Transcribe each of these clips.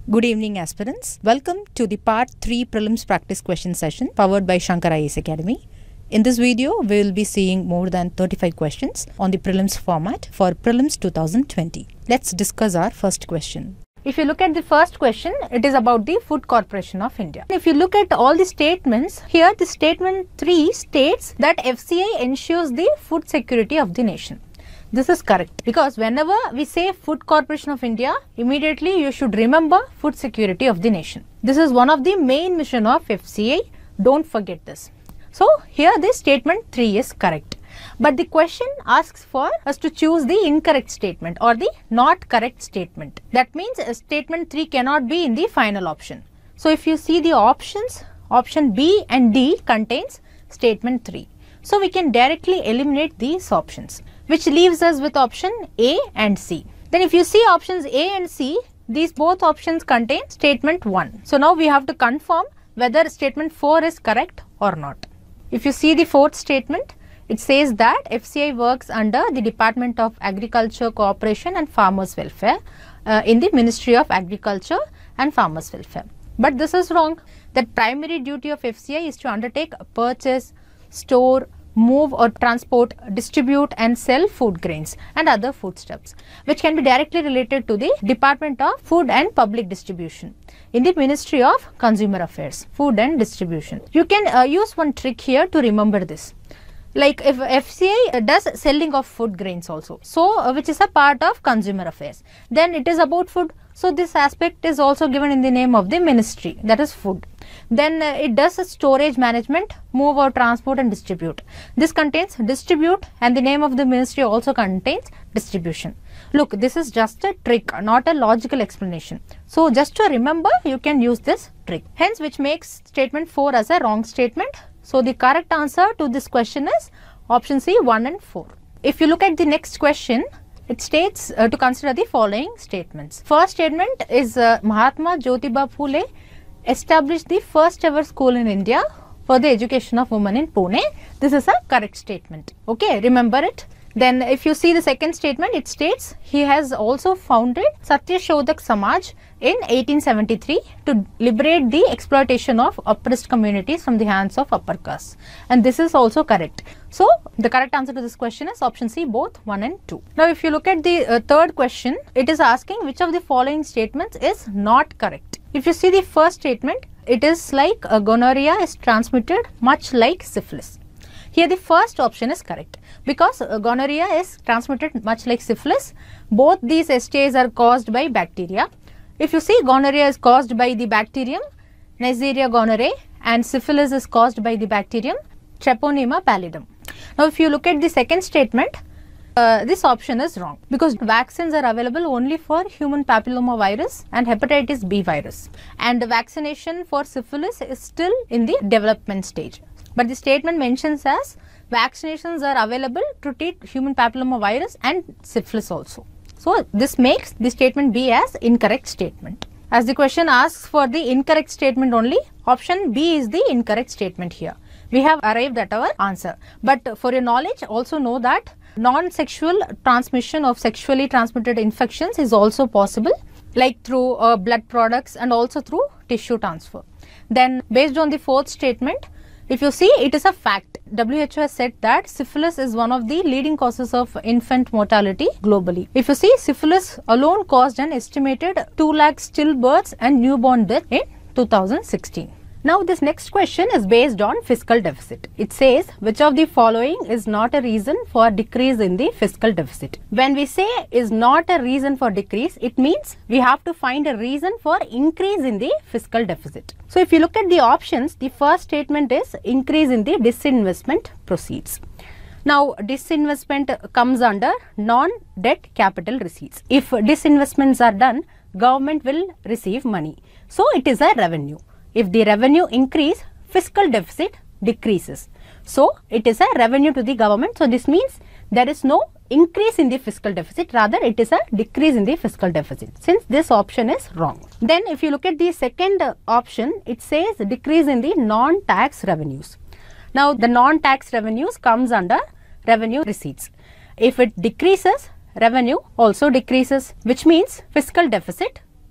Good evening, aspirants. Welcome to the Part 3 Prelims Practice Question Session powered by Shankar IAS Academy. In this video, we will be seeing more than 35 questions on the Prelims format for Prelims 2020. Let's discuss our first question. If you look at the first question, it is about the Food Corporation of India. If you look at all the statements, here the statement 3 states that FCI ensures the food security of the nation. This is correct because whenever we say Food Corporation of India, immediately you should remember food security of the nation. This is one of the main mission of FCI. Don't forget this. So here this statement 3 is correct. But the question asks for us to choose the incorrect statement or the not correct statement. That means statement 3 cannot be in the final option. So if you see the options, option B and D contains statement 3. So we can directly eliminate these options, which leaves us with option A and C. Then if you see options A and C, these both options contain statement 1. So now we have to confirm whether statement 4 is correct or not. If you see the fourth statement, it says that FCI works under the Department of Agriculture, Cooperation and Farmers Welfare in the Ministry of Agriculture and Farmers Welfare. But this is wrong. That primary duty of FCI is to undertake a purchase, store, move or transport, distribute and sell food grains and other foodstuffs, which can be directly related to the Department of Food and Public Distribution in the Ministry of Consumer Affairs, Food and Distribution. You can use one trick here to remember this. Like if FCI does selling of food grains also, so which is a part of Consumer Affairs, then it is about food. So this aspect is also given in the name of the ministry, that is food. Then it does a storage management, move or transport and distribute. This contains distribute and the name of the ministry also contains distribution. Look, this is just a trick, not a logical explanation. So just to remember, you can use this trick. Hence, which makes statement 4 as a wrong statement. So the correct answer to this question is option C, 1 and 4. If you look at the next question, it states to consider the following statements. First statement is Mahatma Jyotiba Phule established the first ever school in India for the education of women in Pune. This is a correct statement. Okay, remember it. Then if you see the second statement, it states he has also founded Satya Shodhak Samaj in 1873 to liberate the exploitation of oppressed communities from the hands of upper castes. And this is also correct. So the correct answer to this question is option C, both 1 and 2. Now if you look at the third question, it is asking which of the following statements is not correct. If you see the first statement, it is like gonorrhea is transmitted much like syphilis. Here the first option is correct because gonorrhea is transmitted much like syphilis. Both these STIs are caused by bacteria. If you see, gonorrhea is caused by the bacterium Neisseria gonorrhoeae and syphilis is caused by the bacterium Treponema pallidum. Now if you look at the second statement, this option is wrong because vaccines are available only for human papilloma virus and hepatitis B virus, and the vaccination for syphilis is still in the development stage. But the statement mentions as vaccinations are available to treat human papilloma virus and syphilis also. So this makes the statement B as incorrect statement. As the question asks for the incorrect statement only, option B is the incorrect statement here. We have arrived at our answer. But for your knowledge, also know that non-sexual transmission of sexually transmitted infections is also possible, like through blood products and also through tissue transfer. Then based on the fourth statement, if you see, it is a fact. WHO has said that syphilis is one of the leading causes of infant mortality globally. If you see, syphilis alone caused an estimated 2 lakh stillbirths and newborn death in 2016. Now this next question is based on fiscal deficit. It says which of the following is not a reason for decrease in the fiscal deficit. When we say is not a reason for decrease, it means we have to find a reason for increase in the fiscal deficit. So if you look at the options, the first statement is increase in the disinvestment proceeds. Now disinvestment comes under non-debt capital receipts. If disinvestments are done, government will receive money. So it is a revenue. If the revenue increase, fiscal deficit decreases. So it is a revenue to the government. So this means there is no increase in the fiscal deficit, rather it is a decrease in the fiscal deficit, since this option is wrong. Then if you look at the second option, it says decrease in the non-tax revenues. Now the non-tax revenues comes under revenue receipts. If it decreases, revenue also decreases, which means fiscal deficit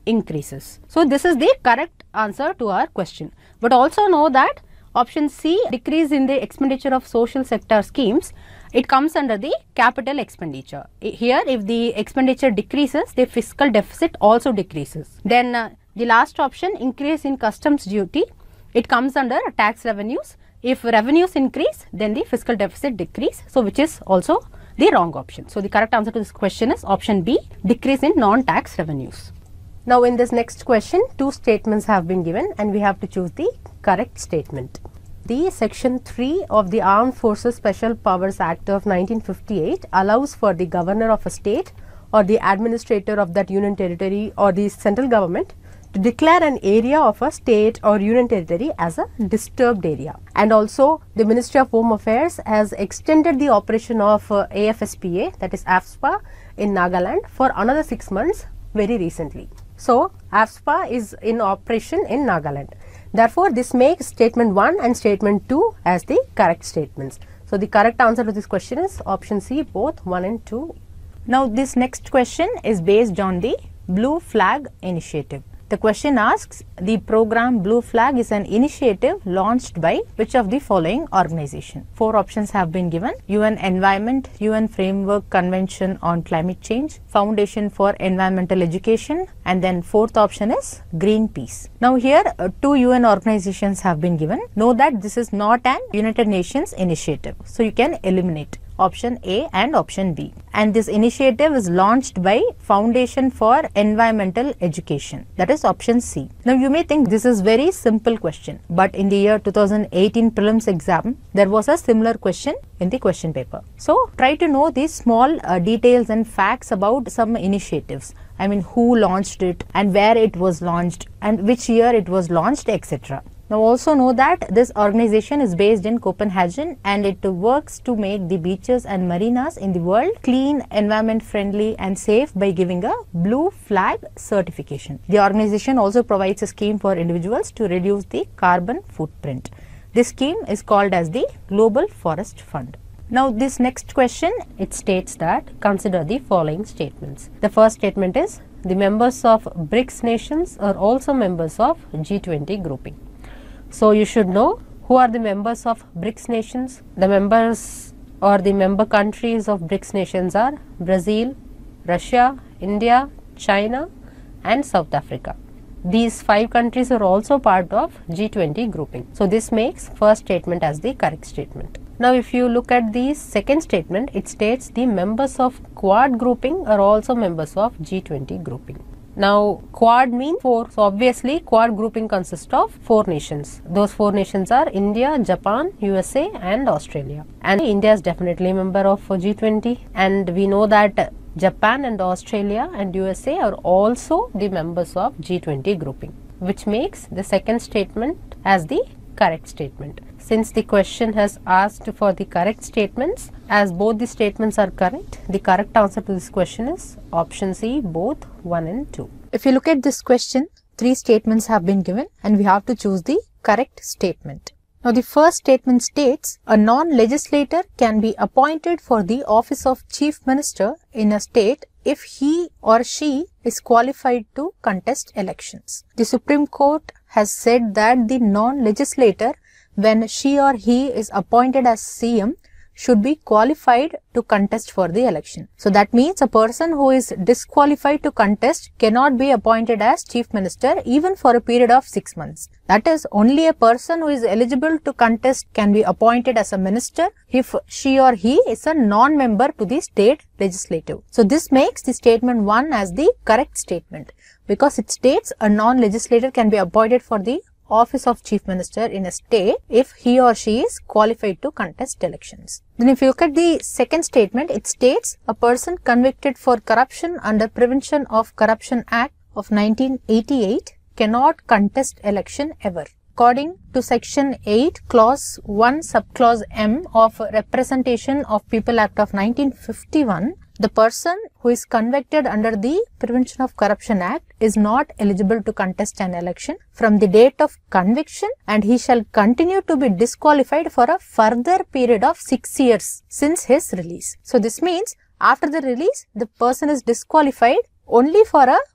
increases. So this is the correct answer to our question. But also know that option C, decrease in the expenditure of social sector schemes, it comes under the capital expenditure. Here if the expenditure decreases, the fiscal deficit also decreases. Then the last option, increase in customs duty, it comes under tax revenues. If revenues increase, then the fiscal deficit decrease. So which is also the wrong option. So the correct answer to this question is option B, decrease in non-tax revenues. Now in this next question, two statements have been given and we have to choose the correct statement. The Section 3 of the Armed Forces Special Powers Act of 1958 allows for the governor of a state or the administrator of that union territory or the central government to declare an area of a state or union territory as a disturbed area. And also the Ministry of Home Affairs has extended the operation of AFSPA, that is AFSPA, in Nagaland for another 6 months very recently. So AFSPA is in operation in Nagaland. Therefore, this makes statement 1 and statement 2 as the correct statements. So the correct answer to this question is option C, both 1 and 2. Now this next question is based on the Blue Flag Initiative. The question asks, the program Blue Flag is an initiative launched by which of the following organization? 4 options have been given: UN Environment, UN Framework Convention on Climate Change, Foundation for Environmental Education, and then 4th option is Greenpeace. Now here 2 UN organizations have been given. Know that this is not an United Nations initiative. So you can eliminate option A and option B. And this initiative is launched by Foundation for Environmental Education, that is option C. Now you may think this is very simple question, but in the year 2018 prelims exam, there was a similar question in the question paper. So try to know these small details and facts about some initiatives. I mean, who launched it and where it was launched and which year it was launched, etc. Now also know that this organization is based in Copenhagen and it works to make the beaches and marinas in the world clean, environment friendly and safe by giving a Blue Flag certification. The organization also provides a scheme for individuals to reduce the carbon footprint. This scheme is called as the Global Forest Fund. Now this next question, it states that consider the following statements. The first statement is, the members of BRICS nations are also members of G20 grouping. So you should know who are the members of BRICS nations. The members or the member countries of BRICS nations are Brazil, Russia, India, China and South Africa. These 5 countries are also part of G20 grouping. So this makes first statement as the correct statement. Now if you look at the second statement, it states the members of Quad grouping are also members of G20 grouping. Now Quad means 4, so obviously Quad grouping consists of 4 nations. Those 4 nations are India, Japan, USA and Australia. And India is definitely a member of G20, and we know that Japan and Australia and USA are also the members of G20 grouping, which makes the second statement as the correct statement. Since the question has asked for the correct statements, as both the statements are correct, the correct answer to this question is option C, both 1 and 2. If you look at this question, 3 statements have been given and we have to choose the correct statement. Now the first statement states, a non-legislator can be appointed for the office of Chief Minister in a state if he or she is qualified to contest elections. The Supreme Court has said that the non-legislator, when she or he is appointed as CM, should be qualified to contest for the election. So that means a person who is disqualified to contest cannot be appointed as Chief Minister even for a period of 6 months. That is, only a person who is eligible to contest can be appointed as a minister if she or he is a non-member to the state legislative. So this makes the statement 1 as the correct statement, because it states a non-legislator can be appointed for the office of Chief Minister in a state if he or she is qualified to contest elections. Then if you look at the second statement, it states a person convicted for corruption under Prevention of Corruption Act of 1988 cannot contest election ever. According to Section 8, Clause 1, Subclause M of Representation of People Act of 1951, the person who is convicted under the Prevention of Corruption Act is not eligible to contest an election from the date of conviction, and he shall continue to be disqualified for a further period of 6 years since his release. So this means after the release, the person is disqualified only for a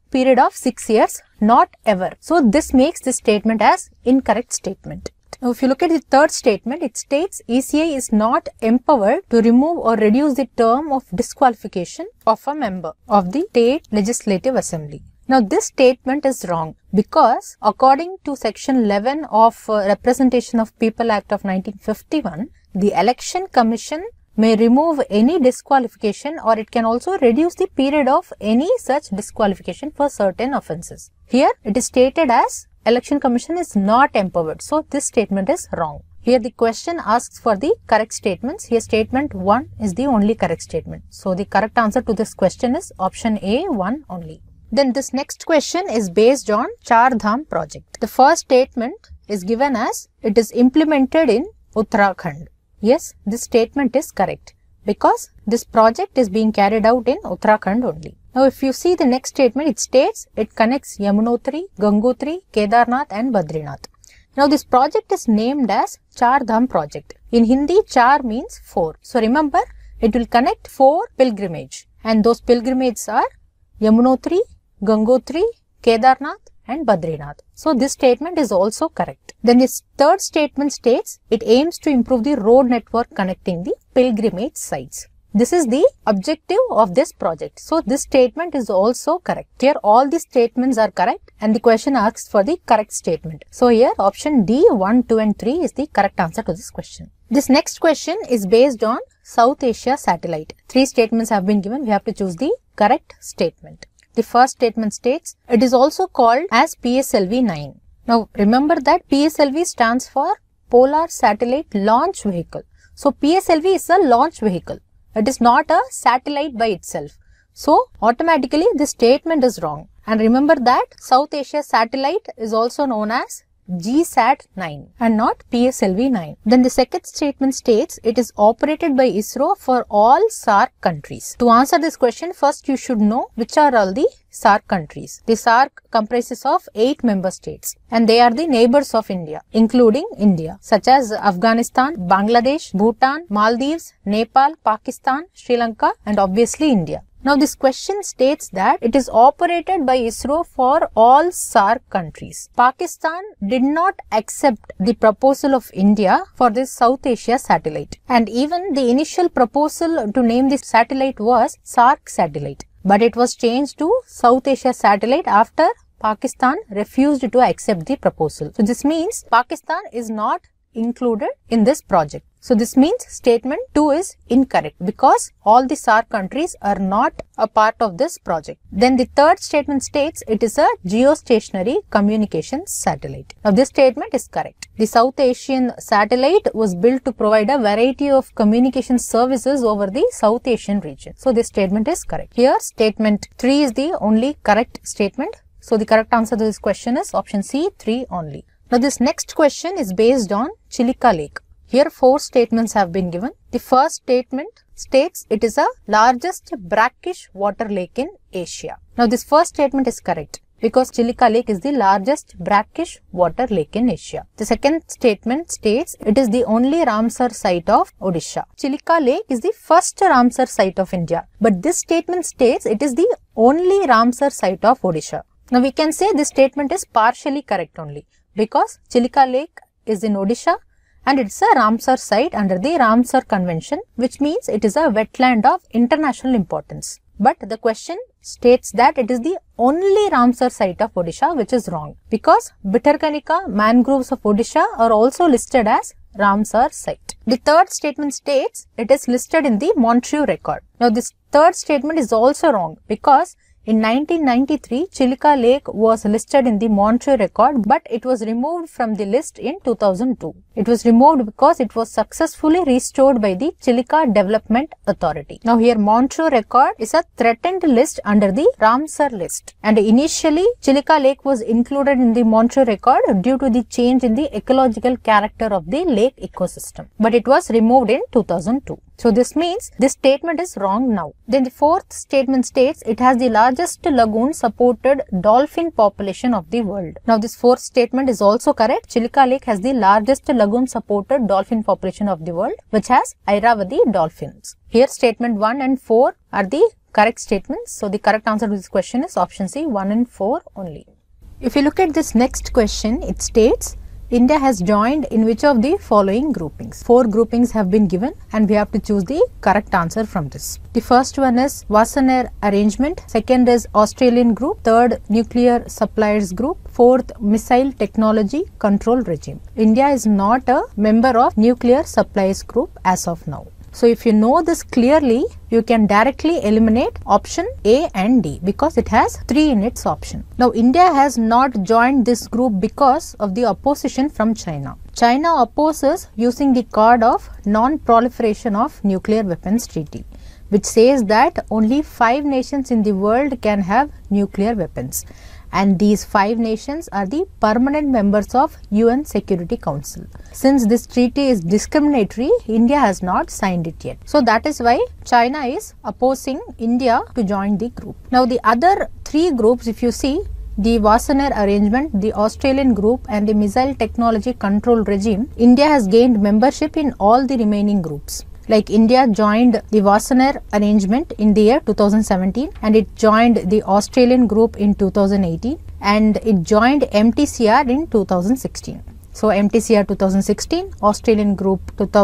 period of 6 years, not ever. So this makes this statement as incorrect statement. Now if you look at the third statement, it states ECI is not empowered to remove or reduce the term of disqualification of a member of the State Legislative Assembly. Now this statement is wrong because according to section 11 of Representation of People Act of 1951, the Election Commission may remove any disqualification, or it can also reduce the period of any such disqualification for certain offences. Here it is stated as Election Commission is not empowered. So this statement is wrong. Here the question asks for the correct statements. Here statement 1 is the only correct statement. So the correct answer to this question is option A, 1 only. Then this next question is based on Char Dham project. The first statement is given as it is implemented in Uttarakhand. Yes, this statement is correct because this project is being carried out in Uttarakhand only. Now if you see the next statement, it states it connects Yamunotri, Gangotri, Kedarnath and Badrinath. Now this project is named as Char Dham project. In Hindi, Char means 4. So remember, it will connect 4 pilgrimage, and those pilgrimages are Yamunotri, Gangotri, Kedarnath and Badrinath. So this statement is also correct. Then this third statement states it aims to improve the road network connecting the pilgrimage sites. This is the objective of this project. So this statement is also correct. Here all the statements are correct and the question asks for the correct statement. So here option D, 1, 2 and 3 is the correct answer to this question. This next question is based on South Asia satellite. 3 statements have been given. We have to choose the correct statement. The first statement states it is also called as PSLV 9. Now remember that PSLV stands for Polar Satellite Launch Vehicle. So PSLV is a launch vehicle. It is not a satellite by itself. So automatically this statement is wrong. And remember that South Asia satellite is also known as GSAT 9 and not PSLV 9. Then the second statement states it is operated by ISRO for all SAARC countries. To answer this question, first you should know which are all the SAARC countries. The SAARC comprises of 8 member states and they are the neighbors of India, including India, such as Afghanistan, Bangladesh, Bhutan, Maldives, Nepal, Pakistan, Sri Lanka and obviously India. Now this question states that it is operated by ISRO for all SAARC countries. Pakistan did not accept the proposal of India for this South Asia satellite, and even the initial proposal to name this satellite was SAARC satellite, but it was changed to South Asia satellite after Pakistan refused to accept the proposal. So this means Pakistan is not included in this project. So this means statement 2 is incorrect because all the SAARC countries are not a part of this project. Then the third statement states it is a geostationary communications satellite. Now this statement is correct. The South Asian satellite was built to provide a variety of communication services over the South Asian region. So this statement is correct. Here statement 3 is the only correct statement. So the correct answer to this question is option C, 3 only. Now this next question is based on Chilika Lake. Here 4 statements have been given. The first statement states it is a largest brackish water lake in Asia. Now this first statement is correct because Chilika Lake is the largest brackish water lake in Asia. The second statement states it is the only Ramsar site of Odisha. Chilika Lake is the first Ramsar site of India, but this statement states it is the only Ramsar site of Odisha. Now we can say this statement is partially correct only because Chilika Lake is in Odisha and it's a Ramsar site under the Ramsar Convention, which means it is a wetland of international importance. But the question states that it is the only Ramsar site of Odisha, which is wrong because Bhitarkanika mangroves of Odisha are also listed as Ramsar site. The third statement states it is listed in the Montreux record. Now this third statement is also wrong because in 1993, Chilika Lake was listed in the Montreux record, but it was removed from the list in 2002. It was removed because it was successfully restored by the Chilika Development Authority. Now here Montreux record is a threatened list under the Ramsar list. And initially, Chilika Lake was included in the Montreux record due to the change in the ecological character of the lake ecosystem. But it was removed in 2002. So this means this statement is wrong now. Then the fourth statement states it has the largest lagoon supported dolphin population of the world. Now this fourth statement is also correct. Chilika Lake has the largest lagoon supported dolphin population of the world, which has Airavati dolphins. Here statement 1 and 4 are the correct statements. So the correct answer to this question is option C, 1 and 4 only. If you look at this next question, it states India has joined in which of the following groupings? 4 groupings have been given and we have to choose the correct answer from this. The first one is Wassenaar Arrangement, second is Australian Group, third Nuclear Suppliers Group, fourth Missile Technology Control Regime. India is not a member of Nuclear Suppliers Group as of now. So if you know this clearly, you can directly eliminate option A and D because it has 3 in its option. Now India has not joined this group because of the opposition from China. China opposes using the card of Non-Proliferation of Nuclear Weapons Treaty, which says that only 5 nations in the world can have nuclear weapons. And these 5 nations are the permanent members of UN Security Council. Since this treaty is discriminatory, India has not signed it yet. So that is why China is opposing India to join the group. Now the other 3 groups, if you see, the Wassenaar Arrangement, the Australian Group and the Missile Technology Control Regime, India has gained membership in all the remaining groups. Like India joined the Wassenaar Arrangement in the year 2017 and it joined the Australian Group in 2018 and it joined MTCR in 2016. So MTCR 2016, Australian Group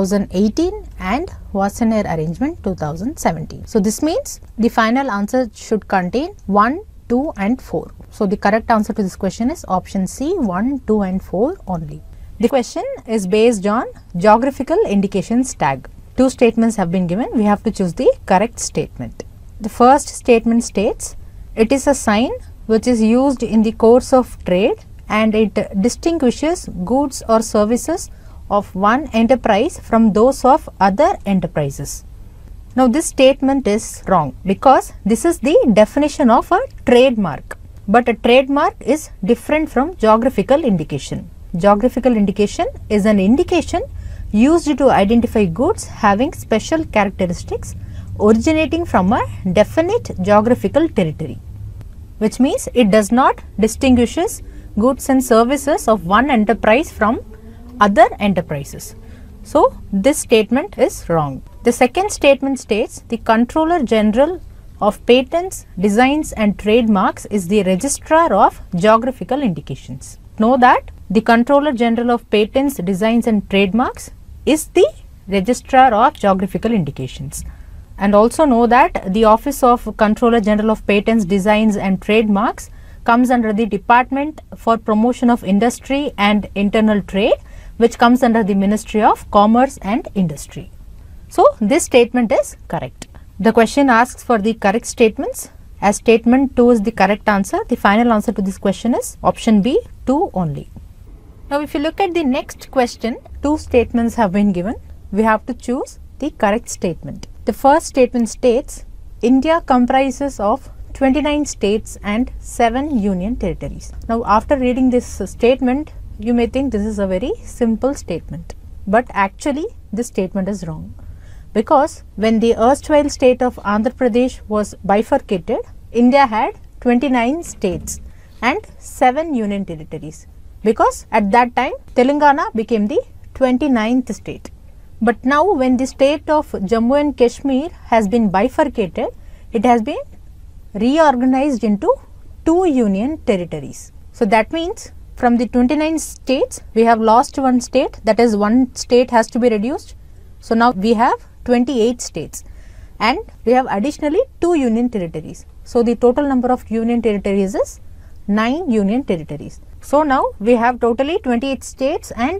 2018 and Wassenaar Arrangement 2017. So this means the final answer should contain 1, 2 and 4. So the correct answer to this question is option C, 1, 2 and 4 only. The question is based on geographical indications tag. 2 statements have been given. We have to choose the correct statement. The first statement states, it is a sign which is used in the course of trade and it distinguishes goods or services of one enterprise from those of other enterprises. Now this statement is wrong because this is the definition of a trademark. But a trademark is different from geographical indication. Geographical indication is an indication used to identify goods having special characteristics originating from a definite geographical territory, which means it does not distinguishes goods and services of one enterprise from other enterprises. So this statement is wrong. The second statement states the Controller General of Patents, Designs and Trademarks is the Registrar of Geographical Indications. Know that the Controller General of Patents, Designs and Trademarks is the Registrar of Geographical Indications. And also know that the Office of Controller General of Patents, Designs and Trademarks comes under the Department for Promotion of Industry and Internal Trade, which comes under the Ministry of Commerce and Industry. So this statement is correct. The question asks for the correct statements. As statement 2 is the correct answer, the final answer to this question is option B, 2 only. Now if you look at the next question, 2 statements have been given. We have to choose the correct statement. The first statement states, India comprises of 29 states and 7 union territories. Now after reading this statement, you may think this is a very simple statement. But actually this statement is wrong. Because when the erstwhile state of Andhra Pradesh was bifurcated, India had 29 states and 7 union territories. Because at that time Telangana became the 29th state. But now when the state of Jammu and Kashmir has been bifurcated, it has been reorganized into 2 union territories. So that means from the 29 states, we have lost 1 state, that is 1 state has to be reduced. So now we have 28 states and we have additionally 2 union territories. So the total number of union territories is 9 union territories. So now we have totally 28 states and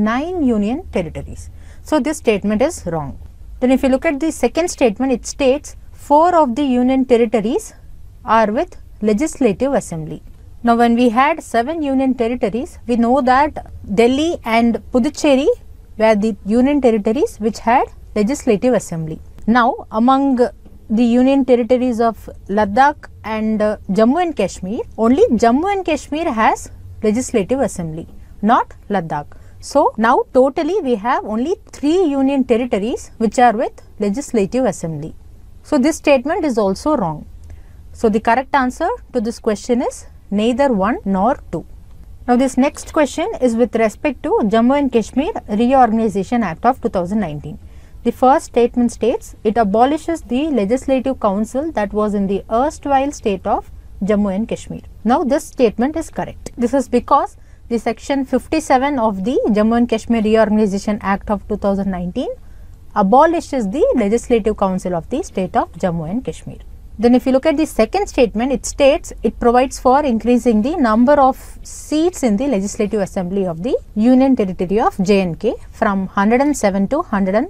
9 union territories. So this statement is wrong. Then if you look at the second statement, it states 4 of the union territories are with legislative assembly. Now when we had 7 union territories, we know that Delhi and Puducherry were the union territories which had legislative assembly. Now among the union territories of Ladakh and Jammu and Kashmir, only Jammu and Kashmir has legislative assembly, not Ladakh. So now totally we have only 3 union territories which are with legislative assembly. So this statement is also wrong. So the correct answer to this question is neither 1 nor 2. Now this next question is with respect to Jammu and Kashmir Reorganization Act of 2019. The first statement states it abolishes the legislative council that was in the erstwhile state of Jammu and Kashmir. Now this statement is correct. This is because the section 57 of the Jammu and Kashmir Reorganization Act of 2019 abolishes the legislative council of the state of Jammu and Kashmir. Then if you look at the second statement, it states it provides for increasing the number of seats in the Legislative Assembly of the Union Territory of J&K from 107 to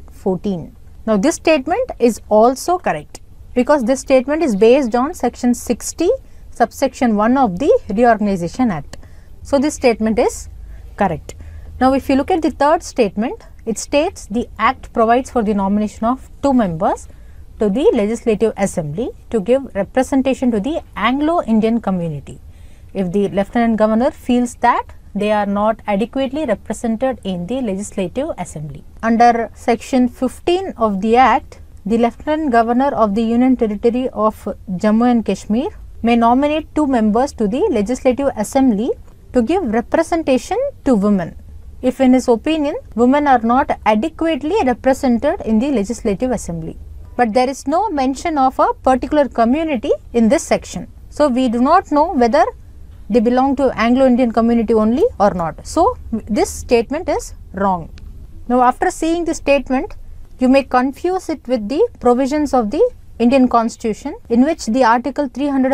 114. Now this statement is also correct because this statement is based on section 60 subsection 1 of the Reorganization Act. So this statement is correct. Now if you look at the third statement, it states the act provides for the nomination of 2 members to the Legislative Assembly to give representation to the Anglo-Indian community if the Lieutenant Governor feels that they are not adequately represented in the Legislative Assembly. Under section 15 of the Act, the Lieutenant Governor of the Union Territory of Jammu and Kashmir may nominate 2 members to the Legislative Assembly to give representation to women if in his opinion women are not adequately represented in the Legislative Assembly. But there is no mention of a particular community in this section. So we do not know whether they belong to Anglo-Indian community only or not. So this statement is wrong. Now after seeing this statement, you may confuse it with the provisions of the Indian Constitution, in which the Article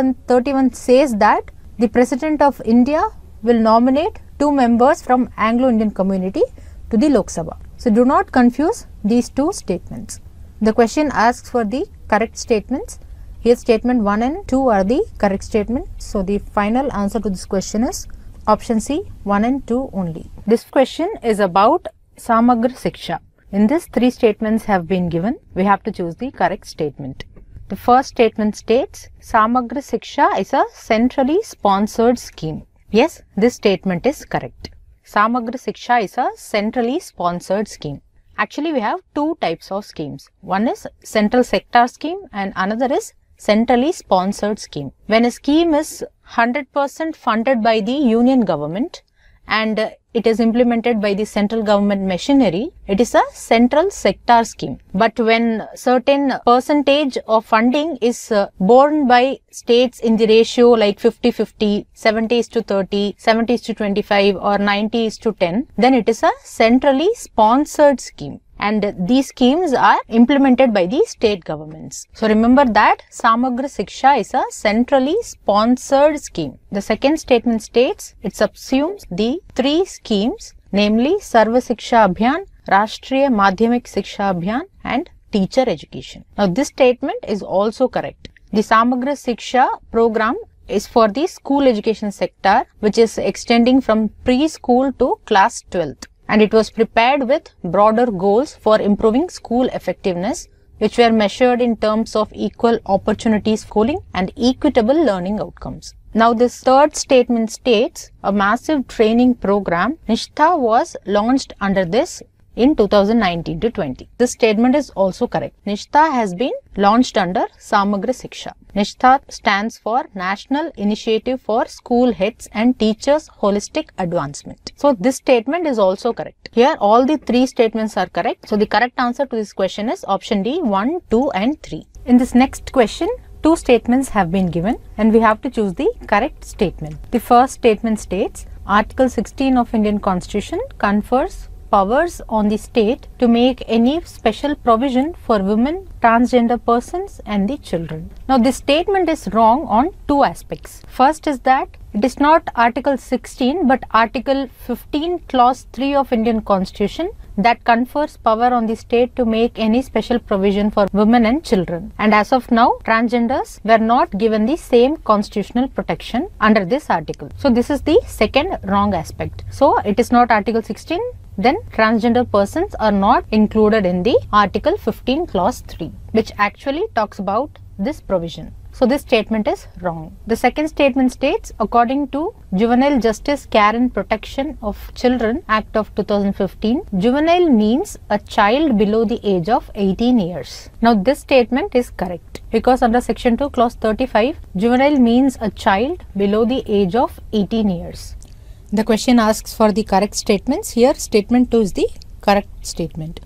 331 says that the President of India will nominate 2 members from Anglo-Indian community to the Lok Sabha. So do not confuse these 2 statements. The question asks for the correct statements. Here statement 1 and 2 are the correct statements. So the final answer to this question is option C, 1 and 2 only. This question is about Samagra Shiksha. In this 3 statements have been given. We have to choose the correct statement. The first statement states Samagra Shiksha is a centrally sponsored scheme. Yes, this statement is correct. Samagra Shiksha is a centrally sponsored scheme. Actually, we have 2 types of schemes. One is central sector scheme and another is centrally sponsored scheme. When a scheme is 100% funded by the union government and it is implemented by the central government machinery, it is a central sector scheme. But when certain percentage of funding is borne by states in the ratio like 50-50, 70:30, 70:25 or 90:10, then it is a centrally sponsored scheme. And these schemes are implemented by the state governments. So remember that Samagra Shiksha is a centrally sponsored scheme. The second statement states it subsumes the 3 schemes, namely Sarva Shiksha Abhiyan, Rashtriya Madhyamik Shiksha Abhiyan and Teacher Education. Now this statement is also correct. The Samagra Shiksha program is for the school education sector, which is extending from preschool to class 12th. And it was prepared with broader goals for improving school effectiveness, which were measured in terms of equal opportunity schooling and equitable learning outcomes. Now this third statement states a massive training program Nishtha was launched under this in 2019-20. This statement is also correct. Nishtha has been launched under Samagra Shiksha. Nishtha stands for National Initiative for School Heads and Teachers Holistic Advancement. So this statement is also correct. Here all the 3 statements are correct. So the correct answer to this question is option D, 1, 2 and 3. In this next question, 2 statements have been given and we have to choose the correct statement. The first statement states Article 16 of Indian Constitution confers powers on the state to make any special provision for women, transgender persons and the children. Now this statement is wrong on 2 aspects. First is that it is not Article 16 but Article 15 Clause 3 of Indian Constitution that confers power on the state to make any special provision for women and children. And as of now, transgenders were not given the same constitutional protection under this article. So this is the second wrong aspect. So it is not Article 16. Then transgender persons are not included in the Article 15 Clause 3, which actually talks about this provision. So this statement is wrong. The second statement states, according to Juvenile Justice Care and Protection of Children Act of 2015, juvenile means a child below the age of 18 years. Now this statement is correct because under Section 2 Clause 35, juvenile means a child below the age of 18 years. The question asks for the correct statements. Here statement 2 is the correct statement.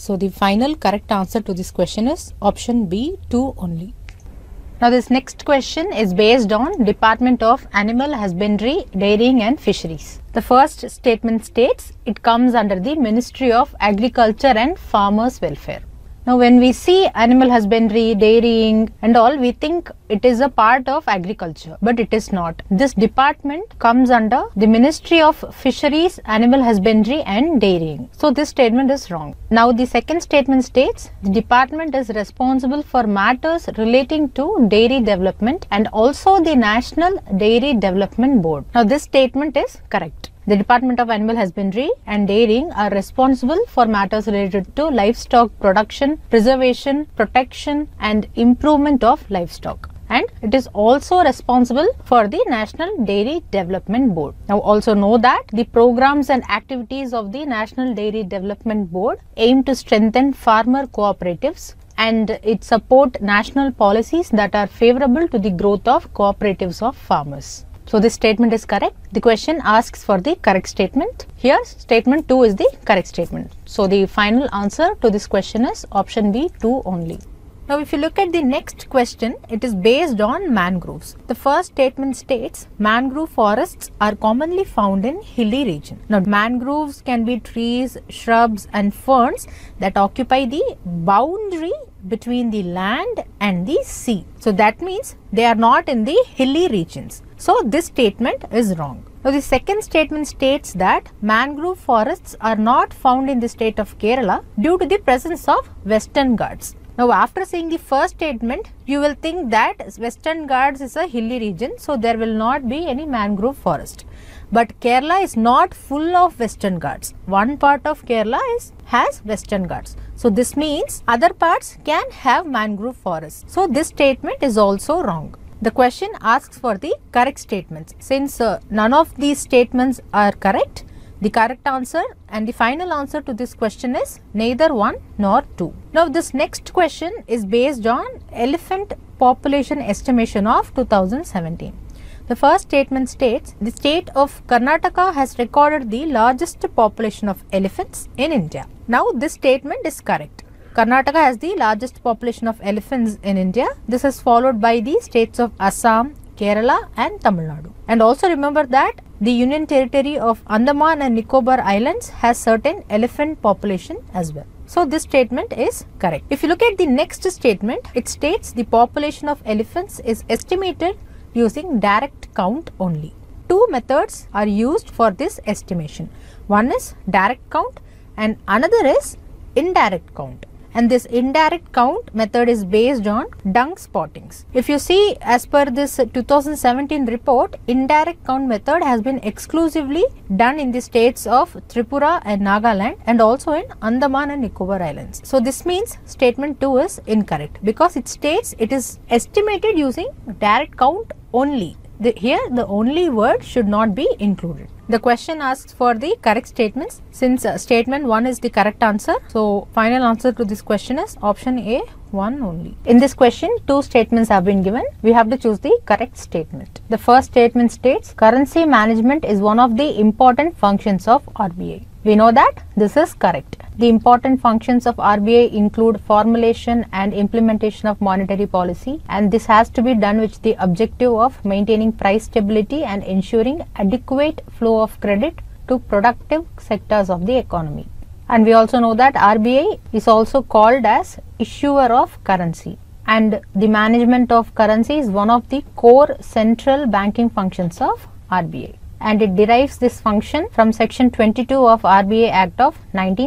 So the final correct answer to this question is option B, 2 only. Now this next question is based on Department of Animal Husbandry, Dairying and Fisheries. The first statement states it comes under the Ministry of Agriculture and Farmers Welfare. Now when we see animal husbandry, dairying and all, we think it is a part of agriculture, but it is not. This department comes under the Ministry of Fisheries, Animal Husbandry and Dairying. So this statement is wrong. Now the second statement states the department is responsible for matters relating to dairy development and also the National Dairy Development Board. Now this statement is correct. The Department of Animal Husbandry and Dairying are responsible for matters related to livestock production, preservation, protection and improvement of livestock. And it is also responsible for the National Dairy Development Board. Now also know that the programs and activities of the National Dairy Development Board aim to strengthen farmer cooperatives and it support national policies that are favorable to the growth of cooperatives of farmers. So this statement is correct. The question asks for the correct statement. Here statement 2 is the correct statement. So the final answer to this question is option B, 2 only. Now if you look at the next question, it is based on mangroves. The first statement states mangrove forests are commonly found in hilly region. Now mangroves can be trees, shrubs and ferns that occupy the boundary between the land and the sea. So that means they are not in the hilly regions. So this statement is wrong. Now the second statement states that mangrove forests are not found in the state of Kerala due to the presence of Western Ghats. Now after seeing the first statement, you will think that Western Ghats is a hilly region, so there will not be any mangrove forest. But Kerala is not full of Western Ghats. One part of Kerala has Western Ghats. So this means other parts can have mangrove forests. So this statement is also wrong. The question asks for the correct statements. Since none of these statements are correct, the correct answer and the final answer to this question is neither 1 nor 2. Now this next question is based on elephant population estimation of 2017. The first statement states the state of Karnataka has recorded the largest population of elephants in India. Now this statement is correct. Karnataka has the largest population of elephants in India. This is followed by the states of Assam, Kerala and Tamil Nadu. And also remember that the Union Territory of Andaman and Nicobar Islands has certain elephant population as well. So this statement is correct. If you look at the next statement, it states the population of elephants is estimated using direct count only. Two methods are used for this estimation. One is direct count and another is indirect count. And this indirect count method is based on dung spottings. If you see, as per this 2017 report, indirect count method has been exclusively done in the states of Tripura and Nagaland and also in Andaman and Nicobar Islands. So this means statement 2 is incorrect because it states it is estimated using direct count only. Here the only word should not be included. The question asks for the correct statements. Since statement 1 is the correct answer, so final answer to this question is option A, 1 only. In this question, 2 statements have been given. We have to choose the correct statement. The first statement states currency management is one of the important functions of RBI. We know that this is correct. The important functions of RBI include formulation and implementation of monetary policy, and this has to be done with the objective of maintaining price stability and ensuring adequate flow of credit to productive sectors of the economy. And we also know that RBI is also called as issuer of currency, and the management of currency is one of the core central banking functions of RBI. And it derives this function from section 22 of RBI Act of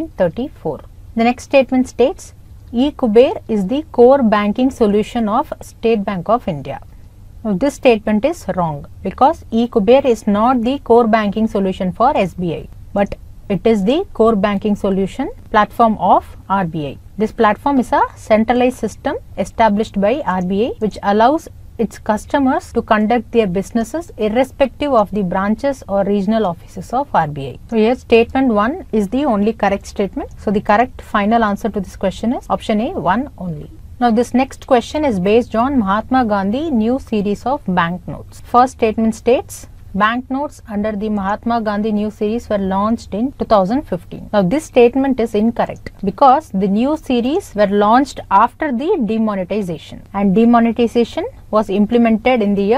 1934. The next statement states e-Kuber is the core banking solution of State Bank of India. Now, this statement is wrong because e-Kuber is not the core banking solution for SBI, but it is the core banking solution platform of RBI. This platform is a centralized system established by RBI which allows its customers to conduct their businesses irrespective of the branches or regional offices of RBI. So here statement 1 is the only correct statement. So the correct final answer to this question is option A, 1 only. Now this next question is based on Mahatma Gandhi new series of banknotes. First statement states banknotes under the Mahatma Gandhi new series were launched in 2015. Now this statement is incorrect because the new series were launched after the demonetization, and demonetization was implemented in the year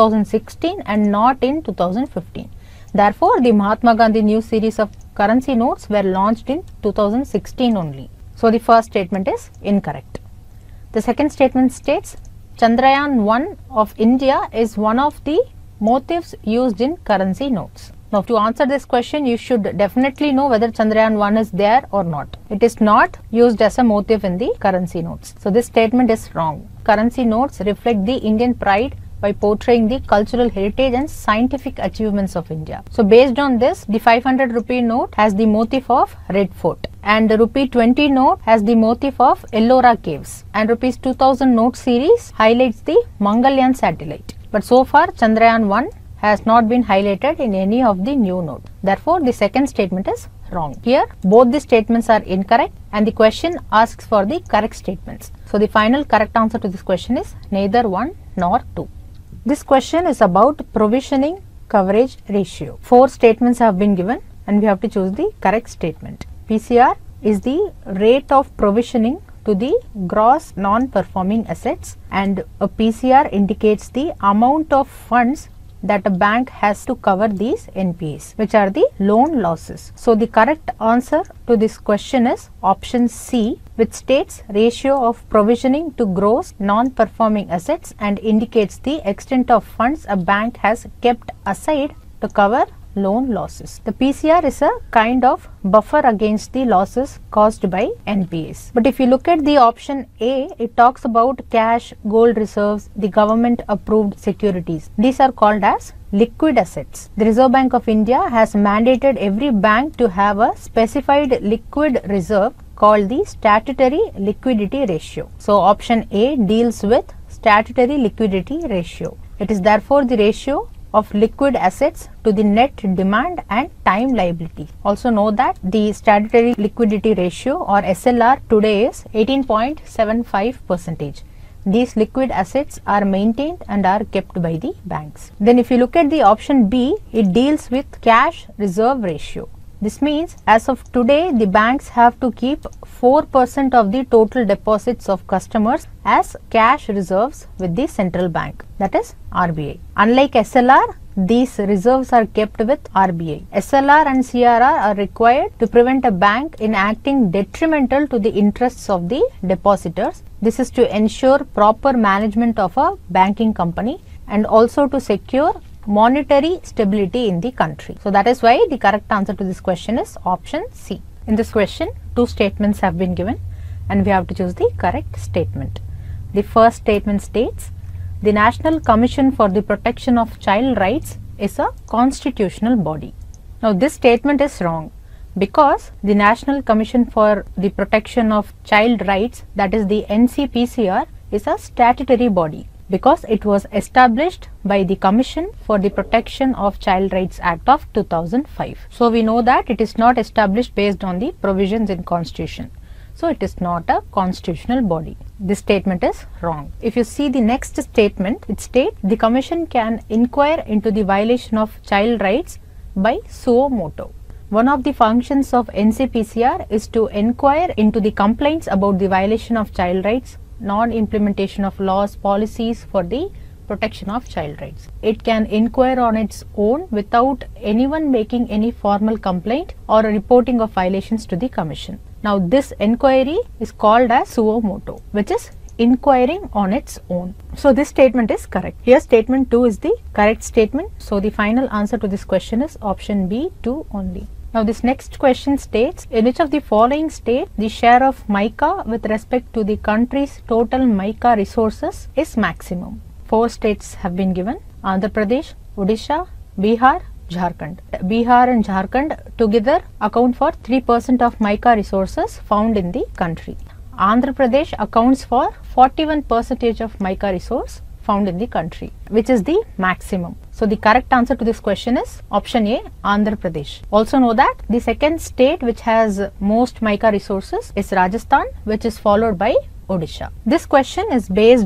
2016 and not in 2015. Therefore, the Mahatma Gandhi new series of currency notes were launched in 2016 only. So the first statement is incorrect. The second statement states Chandrayaan-1 of India is one of the motifs used in currency notes. Now to answer this question, you should definitely know whether Chandrayaan-1 is there or not. It is not used as a motif in the currency notes. So this statement is wrong. Currency notes reflect the Indian pride by portraying the cultural heritage and scientific achievements of India. So based on this, the 500 rupee note has the motif of Red Fort, and the rupee 20 note has the motif of Ellora Caves, and rupees 2000 note series highlights the Mangalyaan satellite. But so far Chandrayaan-1 has not been highlighted in any of the new note. Therefore, the second statement is wrong. Here both the statements are incorrect and the question asks for the correct statements. So the final correct answer to this question is neither 1 nor 2. This question is about provisioning coverage ratio. 4 statements have been given and we have to choose the correct statement. PCR is the rate of provisioning to the gross non-performing assets, and a PCR indicates the amount of funds that a bank has to cover these NPAs, which are the loan losses. So the correct answer to this question is option C, which states ratio of provisioning to gross non-performing assets and indicates the extent of funds a bank has kept aside to cover loan losses. The PCR is a kind of buffer against the losses caused by NPAs. But if you look at the option A, it talks about cash, gold reserves, the government approved securities. These are called as liquid assets. The Reserve Bank of India has mandated every bank to have a specified liquid reserve called the statutory liquidity ratio. So option A deals with statutory liquidity ratio. It is therefore the ratio of liquid assets to the net demand and time liability. Also know that the statutory liquidity ratio or SLR today is 18.75%. These liquid assets are maintained and are kept by the banks. Then if you look at the option B, it deals with cash reserve ratio. This means as of today, the banks have to keep 4% of the total deposits of customers as cash reserves with the central bank, that is RBI. Unlike SLR, these reserves are kept with RBI. SLR and CRR are required to prevent a bank in acting detrimental to the interests of the depositors. This is to ensure proper management of a banking company and also to secure monetary stability in the country. So that is why the correct answer to this question is option C. In this question, 2 statements have been given and we have to choose the correct statement. The first statement states, the National Commission for the Protection of Child Rights is a constitutional body. Now this statement is wrong because the National Commission for the Protection of Child Rights, that is the NCPCR, is a statutory body, because it was established by the Commission for the Protection of Child Rights Act of 2005. So we know that it is not established based on the provisions in Constitution. So it is not a constitutional body. This statement is wrong. If you see the next statement, it states the Commission can inquire into the violation of child rights by suo motu. One of the functions of NCPCR is to inquire into the complaints about the violation of child rights, non-implementation of laws, policies for the protection of child rights. It can inquire on its own without anyone making any formal complaint or reporting of violations to the Commission. Now this inquiry is called as suo motu, which is inquiring on its own. So this statement is correct. Here statement 2 is the correct statement. So the final answer to this question is option B, 2 only. Now this next question states, in which of the following state the share of mica with respect to the country's total mica resources is maximum? 4 states have been given: Andhra Pradesh, Odisha, Bihar, Jharkhand. Bihar and Jharkhand together account for 3% of mica resources found in the country. Andhra Pradesh accounts for 41% of mica resource found in the country, which is the maximum. So the correct answer to this question is option A, Andhra Pradesh. Also know that the second state which has most mica resources is Rajasthan, which is followed by Odisha. This question is based on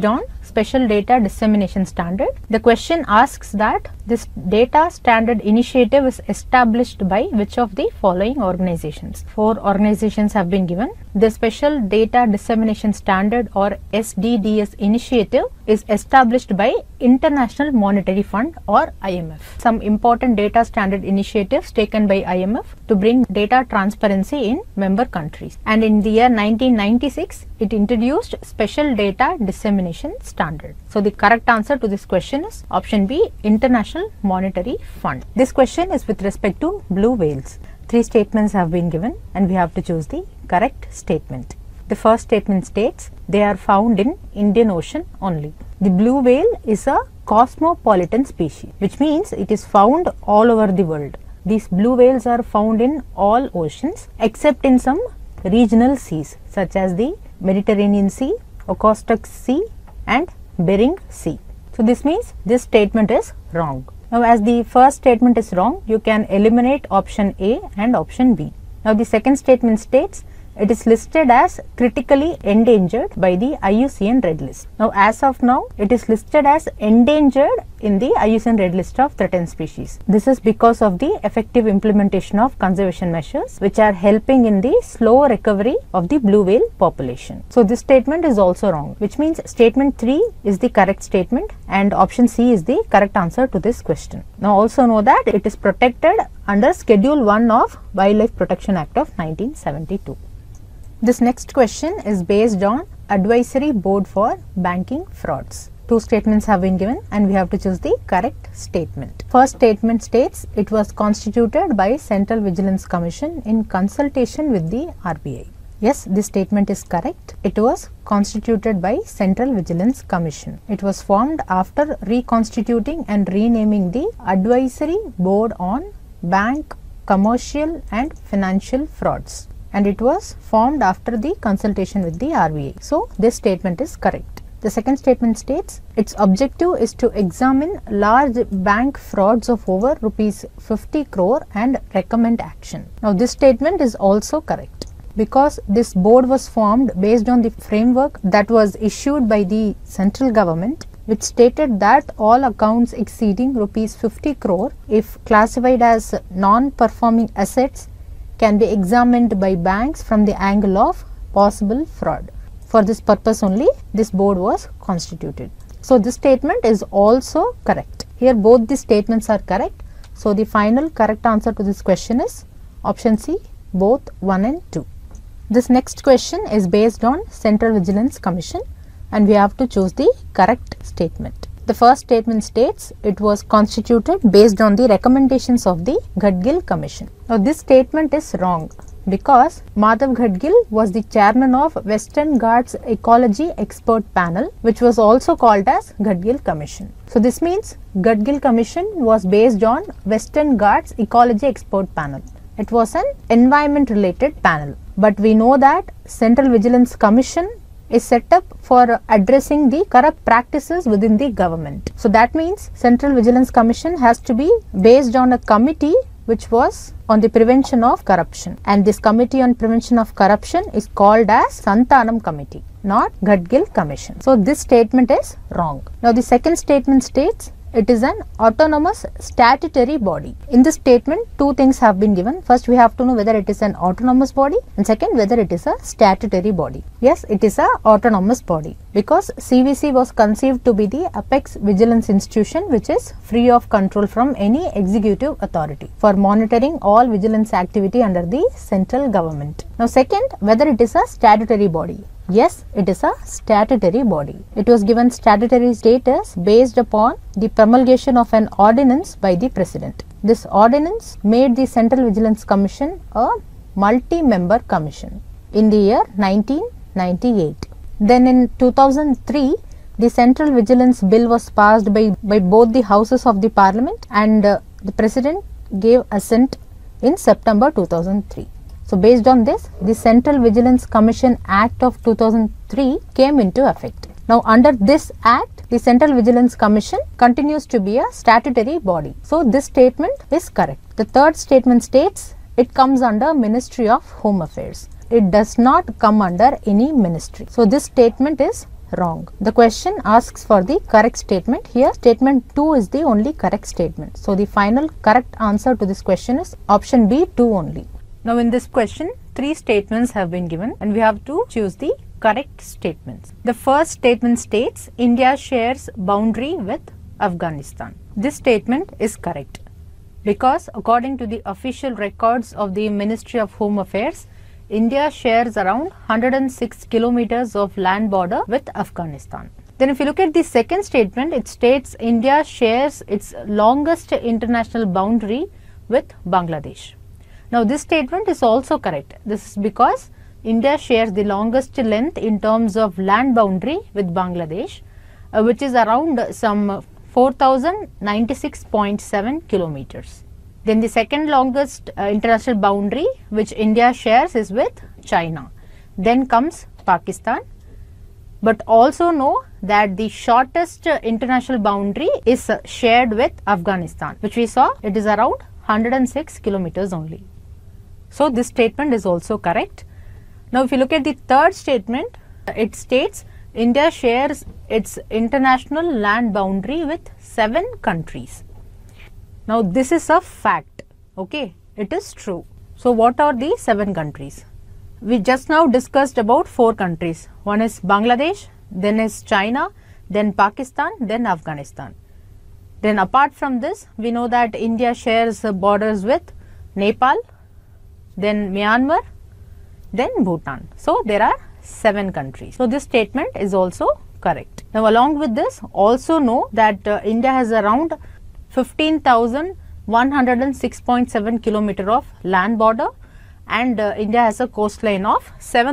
Special Data Dissemination Standard. The question asks that this data standard initiative is established by which of the following organizations? 4 organizations have been given. The Special Data Dissemination Standard or SDDS initiative is established by International Monetary Fund or IMF. Some important data standard initiatives taken by IMF to bring data transparency in member countries. And in the year 1996, it introduced Special Data Dissemination Standard. So the correct answer to this question is option B, International Monetary Fund. This question is with respect to blue whales. 3 statements have been given and we have to choose the correct statement. The first statement states they are found in Indian Ocean only. The blue whale is a cosmopolitan species, which means it is found all over the world. These blue whales are found in all oceans except in some regional seas such as the Mediterranean Sea, Okhotsk Sea and Bering Sea. So this means this statement is wrong. Now as the first statement is wrong, you can eliminate option A and option B. Now the second statement states it is listed as critically endangered by the IUCN Red List. Now as of now, it is listed as endangered in the IUCN Red List of threatened species. This is because of the effective implementation of conservation measures which are helping in the slow recovery of the blue whale population. So this statement is also wrong, which means statement 3 is the correct statement and option C is the correct answer to this question. Now also know that it is protected under Schedule 1 of Wildlife Protection Act of 1972. This next question is based on Advisory Board for Banking Frauds. 2 statements have been given and we have to choose the correct statement. First statement states it was constituted by Central Vigilance Commission in consultation with the RBI. Yes, this statement is correct. It was constituted by Central Vigilance Commission. It was formed after reconstituting and renaming the Advisory Board on Bank, Commercial and Financial Frauds. And it was formed after the consultation with the RBI. So this statement is correct. The second statement states its objective is to examine large bank frauds of over rupees 50 crore and recommend action. Now this statement is also correct because this board was formed based on the framework that was issued by the central government, which stated that all accounts exceeding rupees 50 crore if classified as non-performing assets can be examined by banks from the angle of possible fraud. For this purpose only this board was constituted. So this statement is also correct. Here both the statements are correct. So the final correct answer to this question is option C, both 1 and 2. This next question is based on Central Vigilance Commission and we have to choose the correct statement. The first statement states it was constituted based on the recommendations of the Gadgil Commission. Now this statement is wrong because Madhav Gadgil was the chairman of Western Ghats Ecology Expert Panel, which was also called as Gadgil Commission. So this means Gadgil Commission was based on Western Ghats Ecology Expert Panel. It was an environment related panel, but we know that Central Vigilance Commission is set up for addressing the corrupt practices within the government. So that means Central Vigilance Commission has to be based on a committee which was on the prevention of corruption, and this committee on prevention of corruption is called as Santanam Committee, not Gadgil Commission. So this statement is wrong. Now the second statement states it is an autonomous statutory body. In this statement, 2 things have been given. First, we have to know whether it is an autonomous body, and second, whether it is a statutory body. Yes, it is a autonomous body because CVC was conceived to be the apex vigilance institution which is free of control from any executive authority for monitoring all vigilance activity under the central government. Now second, whether it is a statutory body. Yes, it is a statutory body. It was given statutory status based upon the promulgation of an ordinance by the President. This ordinance made the Central Vigilance Commission a multi-member commission in the year 1998. Then in 2003, the Central Vigilance Bill was passed by both the houses of the Parliament, and the President gave assent in September 2003. So based on this, the Central Vigilance Commission Act of 2003 came into effect. Now under this act, the Central Vigilance Commission continues to be a statutory body. So this statement is correct. The third statement states it comes under Ministry of Home Affairs. It does not come under any ministry. So this statement is wrong. The question asks for the correct statement. Here statement 2 is the only correct statement. So the final correct answer to this question is option B, 2 only. Now in this question, 3 statements have been given and we have to choose the correct statements. The first statement states India shares boundary with Afghanistan. This statement is correct because according to the official records of the Ministry of Home Affairs, India shares around 106 kilometers of land border with Afghanistan. Then if you look at the second statement, it states India shares its longest international boundary with Bangladesh. Now this statement is also correct. This is because India shares the longest length in terms of land boundary with Bangladesh, which is around some 4096.7 kilometers. Then the second longest international boundary which India shares is with China. Then comes Pakistan. But also know that the shortest international boundary is shared with Afghanistan, which we saw it is around 106 kilometers only. So this statement is also correct. Now if you look at the third statement, it states India shares its international land boundary with 7 countries. Now this is a fact, okay, it is true. So what are the 7 countries? We just now discussed about 4 countries. One is Bangladesh, then is China, then Pakistan, then Afghanistan. Then apart from this, we know that India shares borders with Nepal, then Myanmar, then Bhutan. So there are 7 countries. So this statement is also correct. Now along with this, also know that India has around 15,106.7 kilometer of land border and India has a coastline of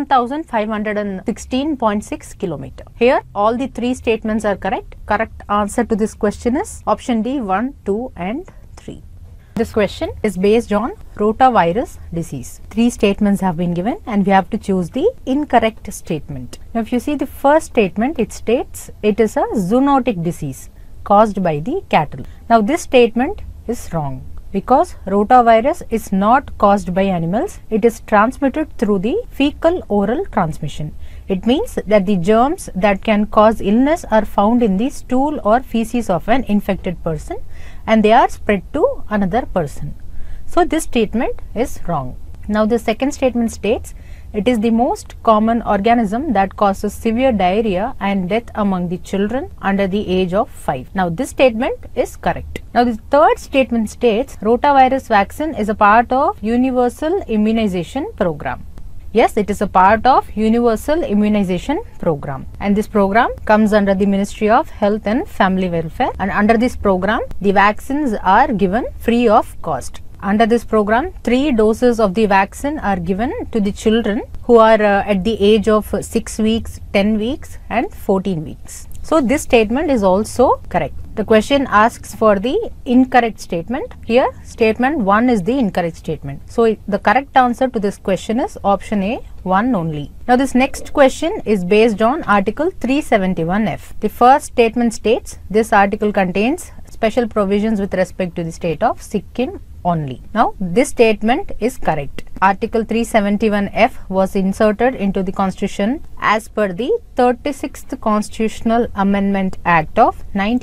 7,516.6 kilometer. Here all the 3 statements are correct. Correct answer to this question is option D, 1, 2 and 3. This question is based on rotavirus disease. 3 statements have been given and we have to choose the incorrect statement. Now if you see the first statement, it states it is a zoonotic disease caused by the cattle. Now this statement is wrong because rotavirus is not caused by animals. It is transmitted through the fecal oral transmission. It means that the germs that can cause illness are found in the stool or feces of an infected person and they are spread to another person. So this statement is wrong. Now the second statement states it is the most common organism that causes severe diarrhea and death among the children under the age of 5. Now this statement is correct. Now the third statement states rotavirus vaccine is a part of universal immunization program. Yes, it is a part of universal immunization program and this program comes under the Ministry of Health and Family Welfare, and under this program the vaccines are given free of cost. Under this program, 3 doses of the vaccine are given to the children who are at the age of 6 weeks, 10 weeks and 14 weeks. So this statement is also correct. The question asks for the incorrect statement. Here statement 1 is the incorrect statement. So the correct answer to this question is option A, 1 only. Now this next question is based on article 371F. The first statement states this article contains special provisions with respect to the state of Sikkim only. Now this statement is correct. Article 371F was inserted into the constitution as per the 36th Constitutional Amendment Act of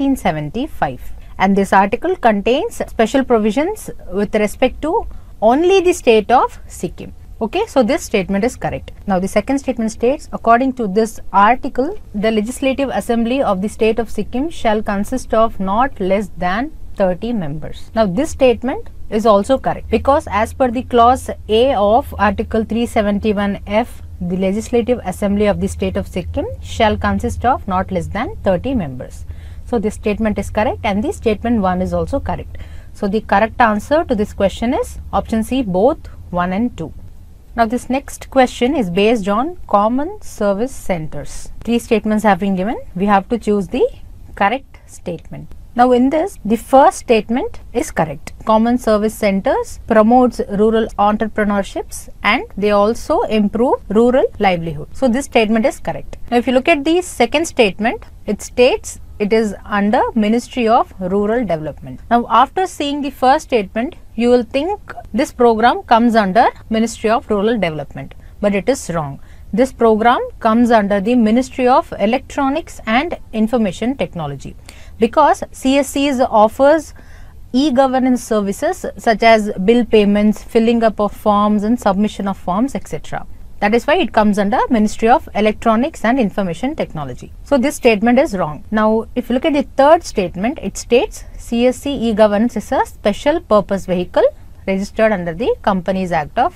1975 and this article contains special provisions with respect to only the state of Sikkim. Okay, so this statement is correct. Now the second statement states according to this article the Legislative Assembly of the state of Sikkim shall consist of not less than 30 members. Now this statement is also correct because as per the clause A of article 371F, the Legislative Assembly of the state of Sikkim shall consist of not less than 30 members. So this statement is correct and the statement 1 is also correct. So the correct answer to this question is option C, both 1 and 2. Now this next question is based on common service centers. 3 statements have been given. We have to choose the correct statement. Now in this, the first statement is correct. Common service centers promotes rural entrepreneurships and they also improve rural livelihood. So this statement is correct. Now if you look at the second statement, it states it is under Ministry of Rural Development. Now after seeing the first statement, you will think this program comes under Ministry of Rural Development, but it is wrong this program comes under the Ministry of Electronics and Information Technology, because CSCs offers e-governance services such as bill payments, filling up of forms and submission of forms, etc. That is why it comes under Ministry of Electronics and Information Technology. So this statement is wrong. Now if you look at the third statement, it states CSC e-governance is a special purpose vehicle registered under the Companies Act of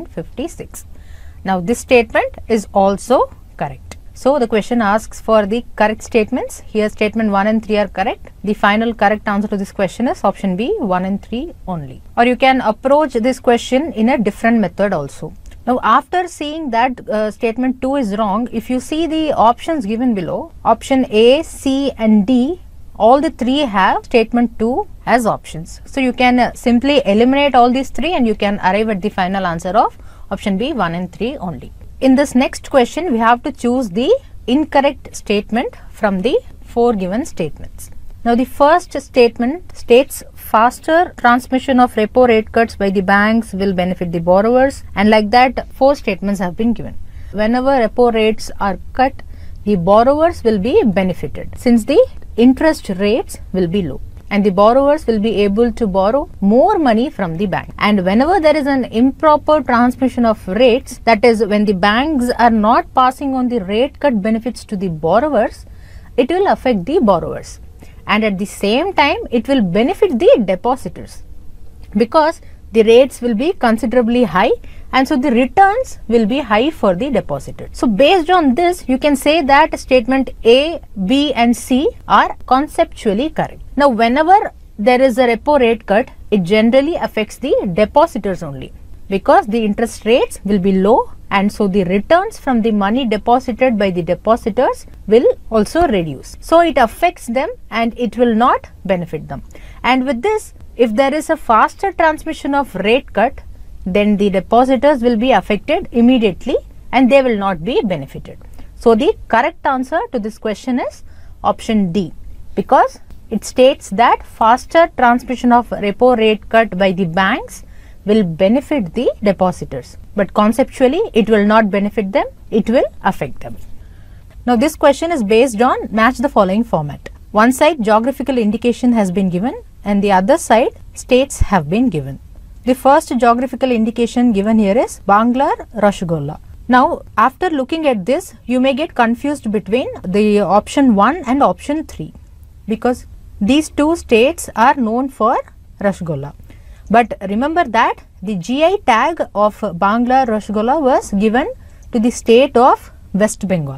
1956. Now this statement is also correct. So the question asks for the correct statements. Here statement 1 and 3 are correct. The final correct answer to this question is option B, 1 and 3 only. Or you can approach this question in a different method also. Now after seeing that statement 2 is wrong, if you see the options given below, option A, C and D, all the three have statement 2 as options. So you can simply eliminate all these three and you can arrive at the final answer of option B, 1 and 3 only. In this next question, we have to choose the incorrect statement from the 4 given statements. Now the first statement states faster transmission of repo rate cuts by the banks will benefit the borrowers, and like that 4 statements have been given. Whenever repo rates are cut, the borrowers will be benefited since the interest rates will be low, and the borrowers will be able to borrow more money from the bank. And whenever there is an improper transmission of rates, that is when the banks are not passing on the rate cut benefits to the borrowers, it will affect the borrowers, and at the same time it will benefit the depositors because the rates will be considerably high, and so the returns will be high for the depositors. So based on this, you can say that statement A, B and C are conceptually correct. Now whenever there is a repo rate cut, it generally affects the depositors only because the interest rates will be low, and so the returns from the money deposited by the depositors will also reduce. So it affects them and it will not benefit them. And with this, if there is a faster transmission of rate cut, then the depositors will be affected immediately and they will not be benefited. So the correct answer to this question is option D, because it states that faster transmission of repo rate cut by the banks will benefit the depositors, but conceptually it will not benefit them, it will affect them. Now this question is based on match the following format. One side geographical indication has been given and the other side states have been given. The first geographical indication given here is Banglar Rasgulla. Now after looking at this, you may get confused between the option 1 and option 3 because these two states are known for Rasgulla. But remember that the GI tag of Banglar Rasgulla was given to the state of West Bengal.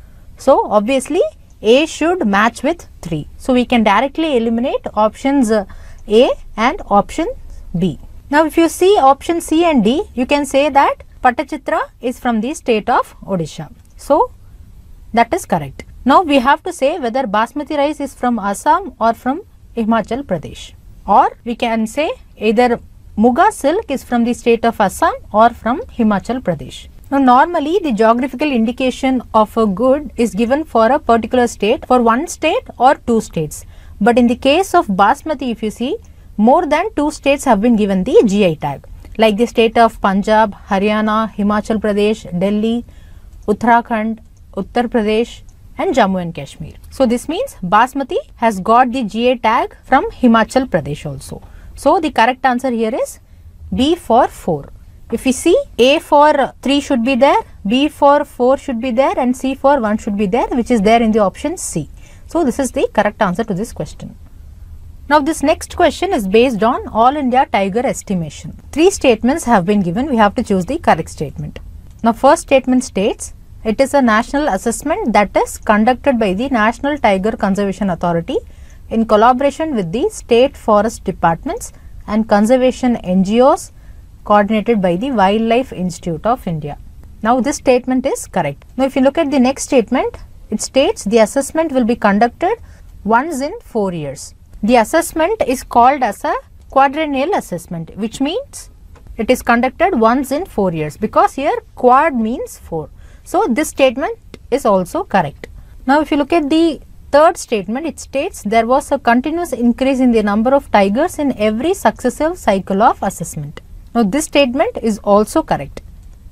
So obviously A should match with 3. So we can directly eliminate options A and option B. Now if you see option C and D, you can say that Patachitra is from the state of Odisha. So that is correct. Now we have to say whether Basmati rice is from Assam or from Himachal Pradesh. Or we can say either Muga silk is from the state of Assam or from Himachal Pradesh. Now normally the geographical indication of a good is given for a particular state, for one state or 2 states. But in the case of Basmati, if you see, more than 2 states have been given the GI tag, like the state of Punjab, Haryana, Himachal Pradesh, Delhi, Uttarakhand, Uttar Pradesh and Jammu and Kashmir. So this means Basmati has got the GI tag from Himachal Pradesh also. So the correct answer here is B for 4. If we see, A for 3 should be there, B for 4 should be there and C for 1 should be there, which is there in the option C. So this is the correct answer to this question. Now this next question is based on All India Tiger Estimation. 3 statements have been given. We have to choose the correct statement. Now first statement states, it is a national assessment that is conducted by the National Tiger Conservation Authority in collaboration with the state forest departments and conservation NGOs coordinated by the Wildlife Institute of India. Now this statement is correct. Now if you look at the next statement, it states the assessment will be conducted once in 4 years. The assessment is called as a quadrennial assessment, which means it is conducted once in 4 years, because here quad means 4. So this statement is also correct. Now if you look at the third statement, it states there was a continuous increase in the number of tigers in every successive cycle of assessment. Now this statement is also correct.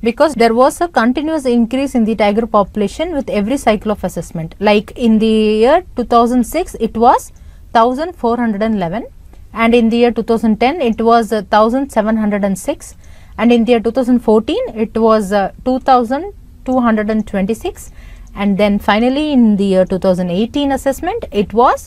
Because there was a continuous increase in the tiger population with every cycle of assessment. Like in the year 2006 it was 1411, and in the year 2010 it was 1706, and in the year 2014 it was 2226, and then finally in the year 2018 assessment it was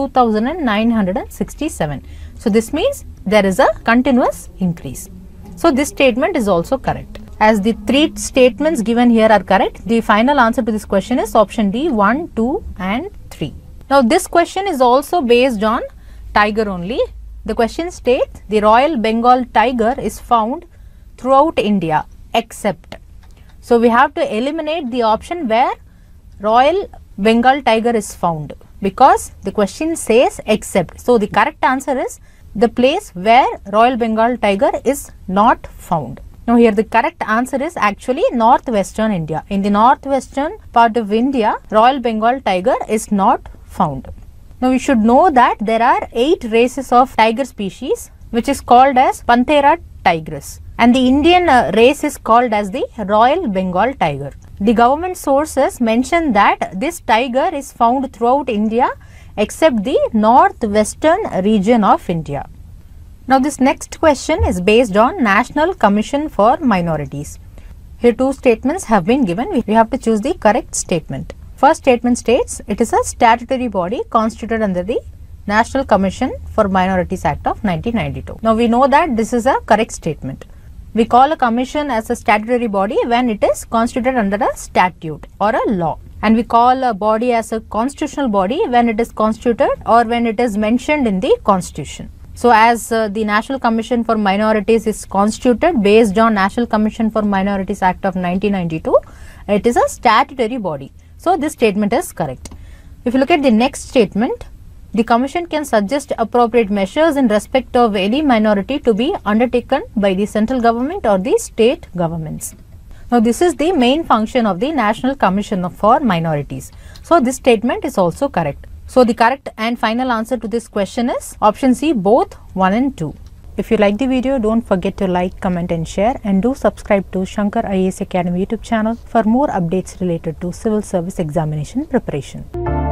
2967. So this means there is a continuous increase. So this statement is also correct. As the three statements given here are correct, the final answer to this question is option D, 1, 2 and 3. Now this question is also based on tiger only. The question states the Royal Bengal tiger is found throughout India except. So we have to eliminate the option where Royal Bengal tiger is found, because the question says except. So the correct answer is the place where Royal Bengal tiger is not found. Now here the correct answer is actually northwestern India. In the northwestern part of India, Royal Bengal tiger is not found. Now we should know that there are 8 races of tiger species which is called as Panthera tigris, and the Indian race is called as the Royal Bengal tiger. The government sources mention that this tiger is found throughout India except the northwestern region of India. Now this next question is based on National Commission for Minorities. Here 2 statements have been given. We have to choose the correct statement. First statement states it is a statutory body constituted under the National Commission for Minorities Act of 1992. Now we know that this is a correct statement. We call a commission as a statutory body when it is constituted under a statute or a law, and we call a body as a constitutional body when it is constituted or when it is mentioned in the constitution. So as the National Commission for Minorities is constituted based on National Commission for Minorities Act of 1992, it is a statutory body. So this statement is correct. If you look at the next statement, the Commission can suggest appropriate measures in respect of any minority to be undertaken by the central government or the state governments. Now this is the main function of the National Commission for Minorities. So this statement is also correct. So the correct and final answer to this question is option C, both 1 and 2. If you like the video, don't forget to like, comment and share, and do subscribe to Shankar IAS Academy YouTube channel for more updates related to civil service examination preparation.